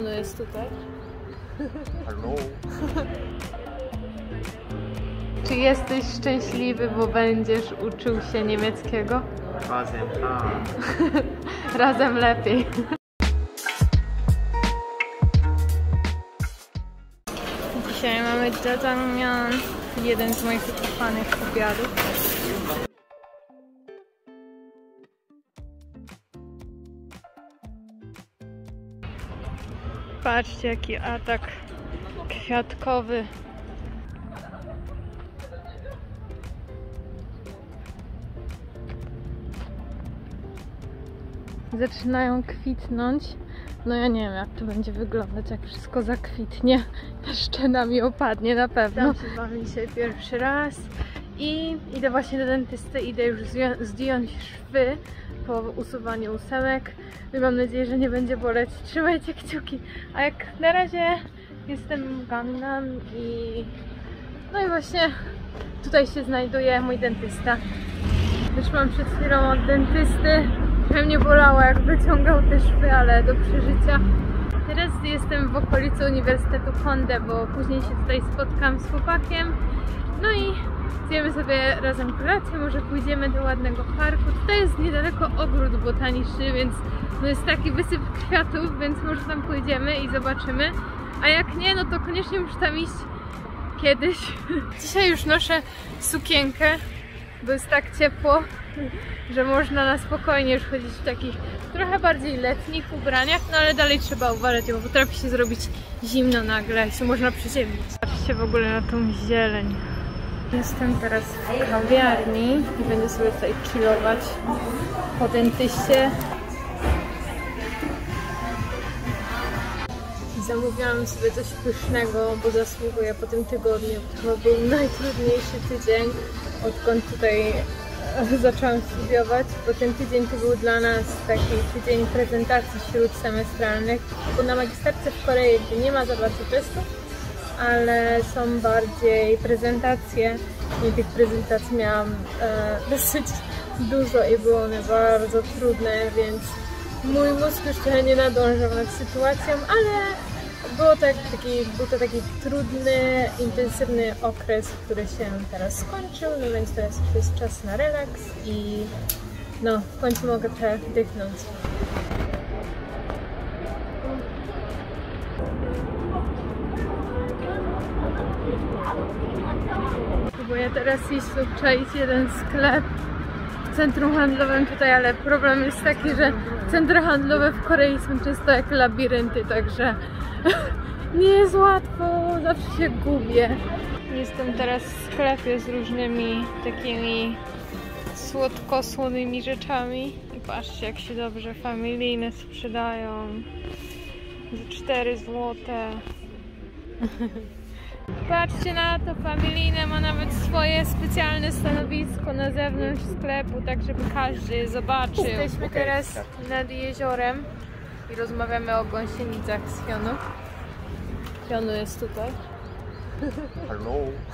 Pionu jest tutaj. Hallo. Czy jesteś szczęśliwy, bo będziesz uczył się niemieckiego? Razem, a. Razem lepiej. Dzisiaj mamy jajangmyeon, jeden z moich ukochanych obiadów. Patrzcie, jaki atak kwiatkowy. Zaczynają kwitnąć. No ja nie wiem, jak to będzie wyglądać, jak wszystko zakwitnie. Szczena mi opadnie na pewno. Tam się wam dzisiaj pierwszy raz. I idę właśnie do dentysty, idę już zdjąć szwy po usuwaniu ósemek. I mam nadzieję, że nie będzie boleć. Trzymajcie kciuki. A jak na razie jestem w Gangnam i... No i właśnie tutaj się znajduje mój dentysta. Wyszłam przed chwilą od dentysty. Trochę mnie bolało, jak wyciągał te szwy, ale do przeżycia. Teraz jestem w okolicy Uniwersytetu Honda, bo później się tutaj spotkam z chłopakiem. No i zjemy sobie razem kolację, może pójdziemy do ładnego parku. Tutaj jest niedaleko ogród botaniczny, więc no jest taki wysyp kwiatów, więc może tam pójdziemy i zobaczymy. A jak nie, no to koniecznie muszę tam iść kiedyś. Dzisiaj już noszę sukienkę, bo jest tak ciepło, że można na spokojnie już chodzić w takich trochę bardziej letnich ubraniach, no ale dalej trzeba uważać, bo potrafi się zrobić zimno nagle i się można przeziębić. Patrzcie w ogóle na tą zieleń. Jestem teraz w kawiarni i będę sobie tutaj chillować po dentyście. Zamówiłam sobie coś pysznego, bo zasługuję po tym tygodniu. To chyba był najtrudniejszy tydzień, odkąd tutaj zaczęłam studiować, bo ten tydzień to był dla nas taki tydzień prezentacji śródsemestralnych, bo na magisterce w Korei nie ma za bardzo testów, ale są bardziej prezentacje i tych prezentacji miałam dosyć dużo i były one bardzo trudne, więc mój mózg już trochę nie nadążał nad sytuacją, ale był to taki trudny, intensywny okres, który się teraz skończył, no więc teraz już jest czas na relaks i no, w końcu mogę trochę wdychnąć. Próbuję teraz iść obczaić jeden sklep w centrum handlowym tutaj, ale problem jest taki, że centra handlowe w Korei są często jak labirynty, także nie jest łatwo, zawsze się gubię. Jestem teraz w sklepie z różnymi takimi słodko-słonymi rzeczami i patrzcie, jak się dobrze familijne sprzedają za 4 złote. Patrzcie na to, familijne ma nawet swoje specjalne stanowisko na zewnątrz sklepu, tak żeby każdy zobaczył. Jesteśmy teraz nad jeziorem i rozmawiamy o gąsienicach z Hyonu. Hyonu jest tutaj. Hallo.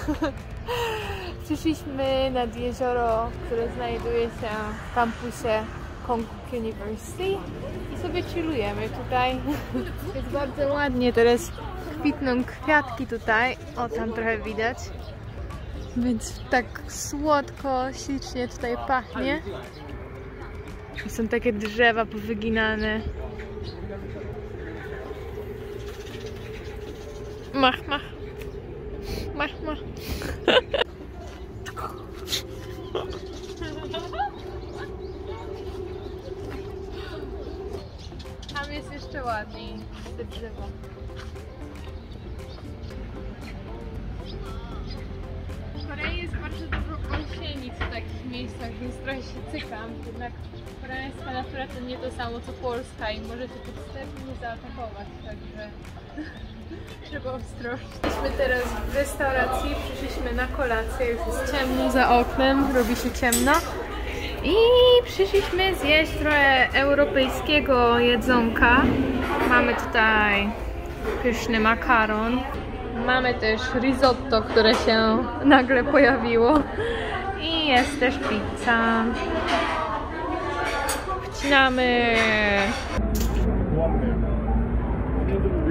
Przyszliśmy nad jezioro, które znajduje się w kampusie Konkuk University i sobie chillujemy tutaj. Jest bardzo ładnie, teraz kwitną kwiatki tutaj, o tam trochę widać, więc tak słodko, ślicznie tutaj pachnie. Są takie drzewa powyginane. Mach, mach. Mach, mach. Tam jest jeszcze ładniej, te drzewa. W Korei jest bardzo dużo gąsienic w takich miejscach, więc trochę się cykam. Jednak koreańska natura to nie to samo co Polska i możecie podstępnie zaatakować, także trzeba ostrożnie. Jesteśmy teraz w restauracji, przyszliśmy na kolację, już jest ciemno za oknem, robi się ciemno. I przyszliśmy zjeść trochę europejskiego jedzonka. Mamy tutaj pyszny makaron. Mamy też risotto, które się nagle pojawiło. I jest też pizza. Wcinamy.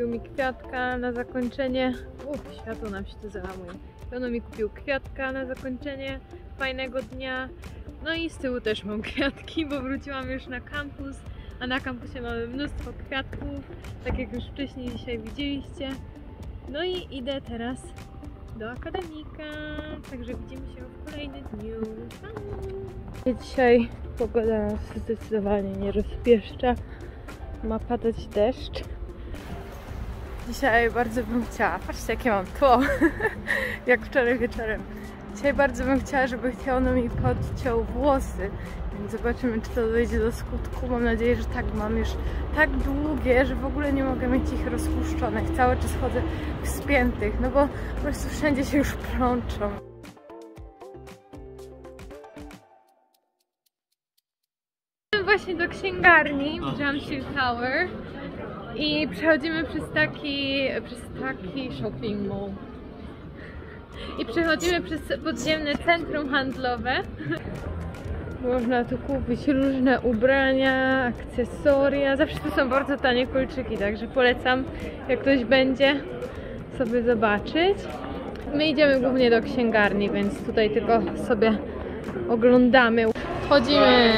kupił mi kwiatka na zakończenie. Światło nam się tu załamuje. Ono mi kupił kwiatka na zakończenie fajnego dnia. No i z tyłu też mam kwiatki, bo wróciłam już na kampus, a na kampusie mamy mnóstwo kwiatków, tak jak już wcześniej dzisiaj widzieliście. No i idę teraz do akademika, także widzimy się w kolejnym dniu. Dzisiaj pogoda nas zdecydowanie nie rozpieszcza, ma padać deszcz. Dzisiaj bardzo bym chciała, patrzcie jakie mam tło, jak wczoraj wieczorem. Dzisiaj bardzo bym chciała, żeby Tiono mi podciął włosy, więc zobaczymy, czy to dojdzie do skutku. Mam nadzieję, że tak. Mam już tak długie, że w ogóle nie mogę mieć ich rozpuszczonych. Cały czas chodzę w spiętych, no bo po prostu wszędzie się już plączą. Właśnie do księgarni w Jamsil Tower i przechodzimy przez taki shopping mall. I przechodzimy przez podziemne centrum handlowe. Można tu kupić różne ubrania, akcesoria. Zawsze to są bardzo tanie kolczyki, także polecam, jak ktoś będzie, sobie zobaczyć. My idziemy głównie do księgarni, więc tutaj tylko sobie oglądamy. Wchodzimy!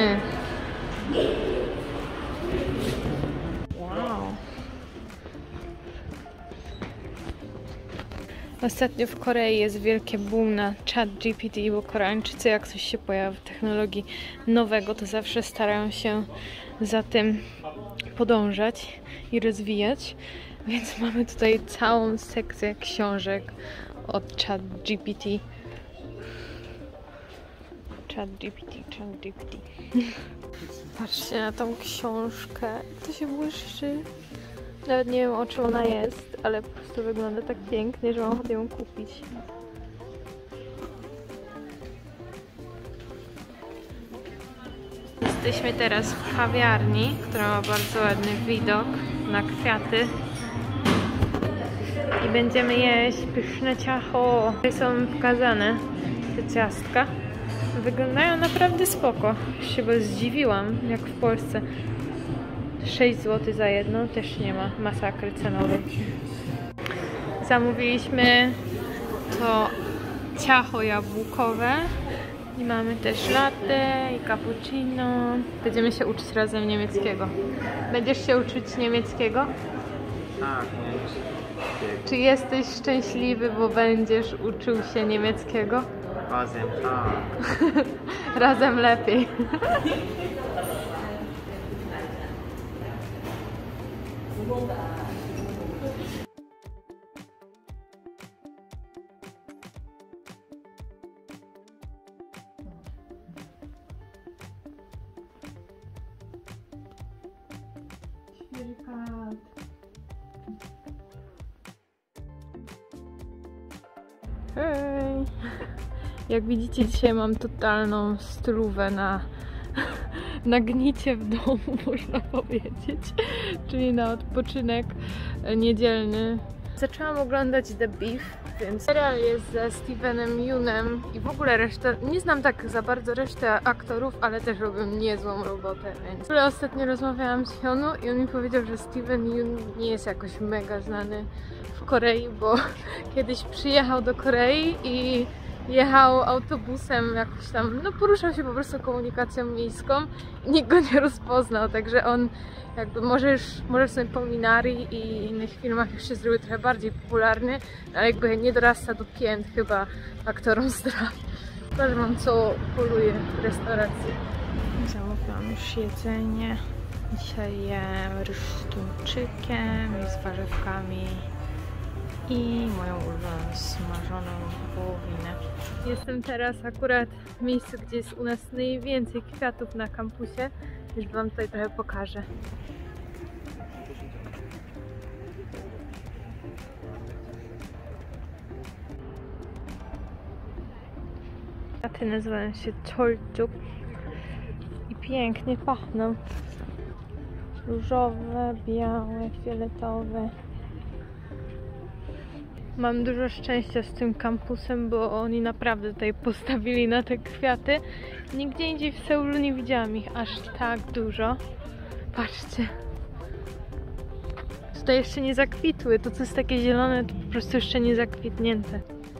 Ostatnio w Korei jest wielkie boom na ChatGPT, bo Koreańczycy jak coś się pojawia w technologii nowego, to zawsze starają się za tym podążać i rozwijać. Więc mamy tutaj całą sekcję książek od ChatGPT. ChatGPT. Patrzcie na tą książkę, to się błyszczy. Nawet nie wiem, o czym ona jest, ale po prostu wygląda tak pięknie, że mam ochotę ją kupić. Jesteśmy teraz w kawiarni, która ma bardzo ładny widok na kwiaty. I będziemy jeść pyszne ciacho. Tutaj są pokazane te ciastka. Wyglądają naprawdę spoko. Się bo zdziwiłam, jak w Polsce. 6 zł za jedno, też nie ma masakry cenowej. Zamówiliśmy to ciacho jabłkowe i mamy też latte i cappuccino. Będziemy się uczyć razem niemieckiego. Będziesz się uczyć niemieckiego? Tak, Czy jesteś szczęśliwy, bo będziesz uczył się niemieckiego? razem tak. Razem lepiej. Hej! Jak widzicie, dzisiaj mam totalną stylówę na gnicie w domu, można powiedzieć, czyli na odpoczynek niedzielny. Zaczęłam oglądać The Beef, więc serial jest ze Stevenem Yeunem i w ogóle resztę, nie znam tak za bardzo resztę aktorów, ale też robią niezłą robotę, więc... W ogóle ostatnio rozmawiałam z Hyunu i on mi powiedział, że Steven Yeun nie jest jakoś mega znany w Korei, bo kiedyś przyjechał do Korei i jechał autobusem jakoś tam, no poruszał się po prostu komunikacją miejską i nikt go nie rozpoznał, także on jakby może w sobie po Minari i innych filmach już się zrobił trochę bardziej popularny, ale jakby nie dorasta do pięt chyba aktorom zdra. Pokażę wam, co poluje w restauracji. Zamówiłam już jedzenie. Dzisiaj jem ryż z tuńczykiem i z warzywkami i moją ulubioną smażoną wołowinę. Jestem teraz akurat w miejscu, gdzie jest u nas najwięcej kwiatów na kampusie, już wam tutaj trochę pokażę. Kwiaty nazywają się Choljuk i pięknie pachną. Różowe, białe, fioletowe. Mam dużo szczęścia z tym kampusem, bo oni naprawdę tutaj postawili na te kwiaty. Nigdzie indziej w Seulu nie widziałam ich aż tak dużo. Patrzcie. tutaj jeszcze nie zakwitły. To, co jest takie zielone, to po prostu jeszcze nie zakwitnięte.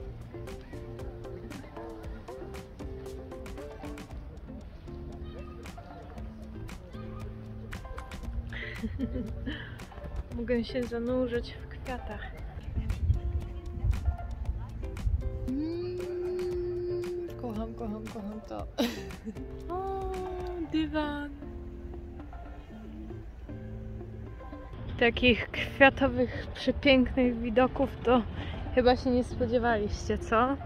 Mogę się zanurzyć w kwiatach. Kocham to. O, dywan. Takich kwiatowych, przepięknych widoków to chyba się nie spodziewaliście, co?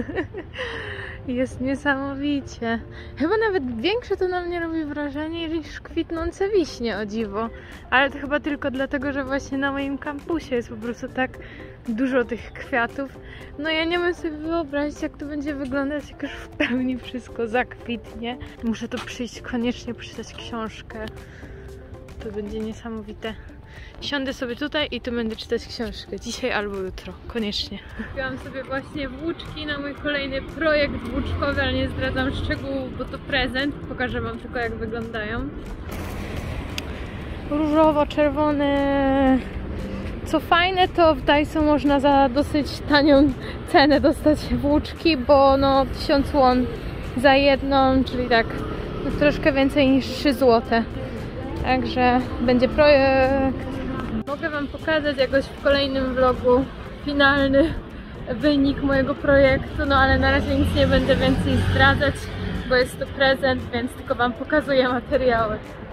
Jest niesamowicie. Chyba nawet większe to na mnie robi wrażenie niż kwitnące wiśnie, o dziwo. Ale to chyba tylko dlatego, że właśnie na moim kampusie jest po prostu tak dużo tych kwiatów. No ja nie mogę sobie wyobrazić, jak to będzie wyglądać, jak już w pełni wszystko zakwitnie. Muszę tu przyjść, koniecznie przeczytać książkę. To będzie niesamowite. Siądę sobie tutaj i tu będę czytać książkę. Dzisiaj albo jutro. Koniecznie. Kupiłam sobie właśnie włóczki na mój kolejny projekt włóczkowy, ale nie zdradzam szczegółów, bo to prezent. Pokażę wam tylko, jak wyglądają. Różowo-czerwone. Co fajne, to w Daiso można za dosyć tanią cenę dostać włóczki, bo no 1000 won za jedną, czyli tak troszkę więcej niż 3 zł. Także będzie projekt. Mogę wam pokazać jakoś w kolejnym vlogu finalny wynik mojego projektu, no ale na razie nic nie będę więcej zdradzać, bo jest to prezent, więc tylko wam pokazuję materiały.